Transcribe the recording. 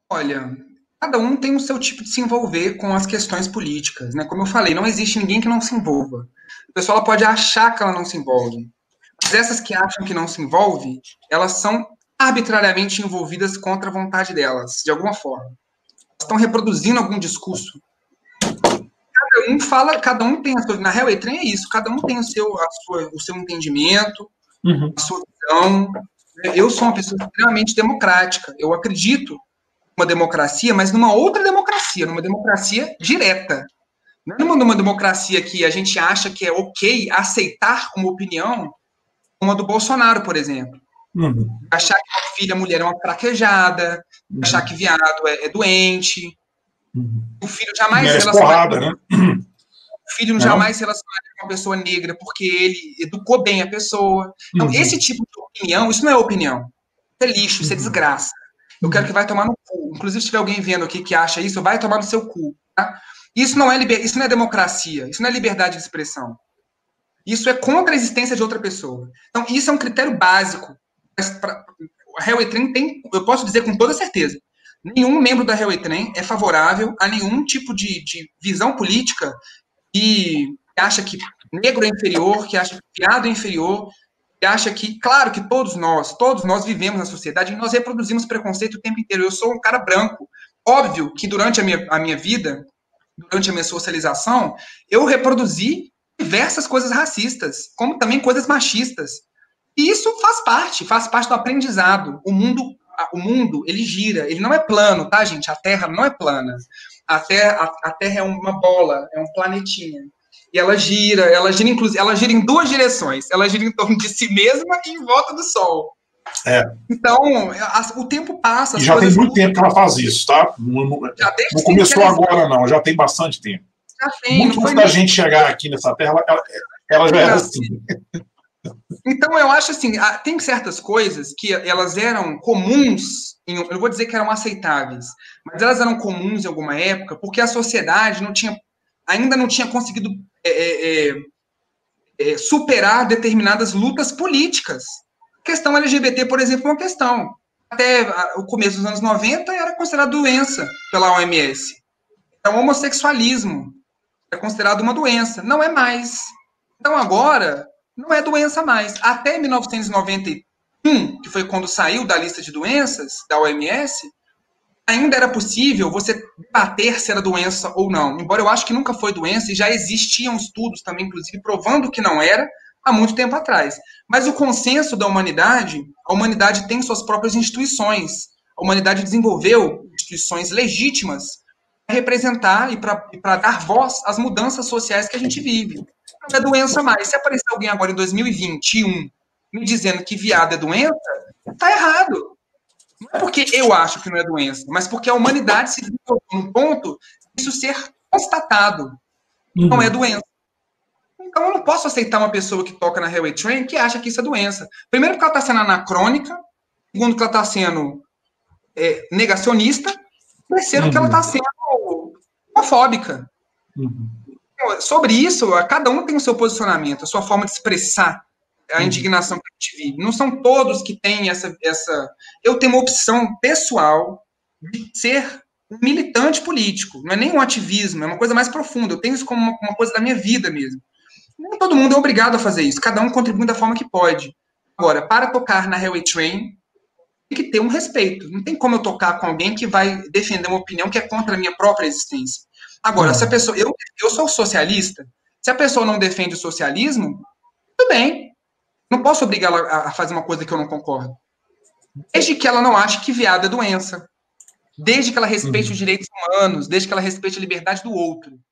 Olha, cada um tem o seu tipo de se envolver com as questões políticas, né? Como eu falei, não existe ninguém que não se envolva. A pessoa ela pode achar que ela não se envolve, mas essas que acham que não se envolve, elas são arbitrariamente envolvidas contra a vontade delas, de alguma forma. Elas estão reproduzindo algum discurso. Cada um fala, cada um tem a sua. Na real, E-Trem é isso, cada um tem o seu entendimento, a sua visão. Eu sou uma pessoa extremamente democrática. Eu acredito numa democracia, mas numa outra democracia, numa democracia direta. Não é numa democracia que a gente acha que é ok aceitar uma opinião como a do Bolsonaro, por exemplo. Achar que uma filha mulher é uma fraquejada, achar que viado é doente. O filho jamais merece porrada, né? O filho jamais se relacionaria com uma pessoa negra porque ele educou bem a pessoa. Então, esse tipo de opinião, isso não é opinião. Isso é lixo, isso é desgraça. Eu quero que vai tomar no cu. Inclusive, se tiver alguém vendo aqui que acha isso, vai tomar no seu cu. Tá? Isso não é democracia, isso não é liberdade de expressão. Isso é contra a existência de outra pessoa. Então, isso é um critério básico. A Hell E-Trem tem, eu posso dizer com toda certeza, nenhum membro da Hell E-Trem é favorável a nenhum tipo de visão política que acha que negro é inferior, que acha que viado é inferior, que acha que, claro que todos nós vivemos na sociedade e nós reproduzimos preconceito o tempo inteiro. Eu sou um cara branco. Óbvio que durante a minha vida, durante a minha socialização, eu reproduzi diversas coisas racistas, como também coisas machistas. E isso faz parte do aprendizado. O mundo, ele gira, ele não é plano, tá, gente? A Terra não é plana. A Terra é uma bola, é um planetinha. E inclusive, ela gira em duas direções. Ela gira em torno de si mesma e em volta do Sol. Então, o tempo passa. E já tem muito tempo que ela faz isso, tá? Não começou agora, não. Já tem bastante tempo. Muito antes da gente chegar aqui nessa Terra, ela já era assim. Então, eu acho assim, tem certas coisas que elas eram comuns, eu não vou dizer que eram aceitáveis, mas elas eram comuns em alguma época, porque a sociedade ainda não tinha conseguido superar determinadas lutas políticas. A questão LGBT, por exemplo, é uma questão. Até o começo dos anos 90 era considerado doença pela OMS. Então, o homossexualismo é considerado uma doença. Não é mais. Então, agora, não é doença mais. Até 1991, que foi quando saiu da lista de doenças da OMS, ainda era possível você debater se era doença ou não. Embora eu acho que nunca foi doença, e já existiam estudos também, inclusive, provando que não era, há muito tempo atrás. Mas o consenso da humanidade, a humanidade tem suas próprias instituições. A humanidade desenvolveu instituições legítimas para representar e para dar voz às mudanças sociais que a gente vive. Não é doença mais. Se aparecer alguém agora em 2021 me dizendo que viado é doença, está errado. Não é porque eu acho que não é doença, mas porque a humanidade se desenvolveu num ponto de isso ser constatado. Não é doença. Então eu não posso aceitar uma pessoa que toca na Railway Train que acha que isso é doença. Primeiro porque ela está sendo anacrônica, segundo que ela está sendo negacionista, terceiro que ela está sendo homofóbica. Sobre isso, cada um tem o seu posicionamento, a sua forma de expressar a indignação que a gente vive. Não são todos que têm essa... Eu tenho uma opção pessoal de ser um militante político. Não é nem um ativismo, é uma coisa mais profunda. Eu tenho isso como uma coisa da minha vida mesmo. Nem todo mundo é obrigado a fazer isso. Cada um contribui da forma que pode. Agora, para tocar na Railway Train, tem que ter um respeito. Não tem como eu tocar com alguém que vai defender uma opinião que é contra a minha própria existência. Agora, se a pessoa... Eu sou socialista. Se a pessoa não defende o socialismo, tudo bem. Não posso obrigar ela a fazer uma coisa que eu não concordo. Desde que ela não ache que viado é doença. Desde que ela respeite os direitos humanos, desde que ela respeite a liberdade do outro.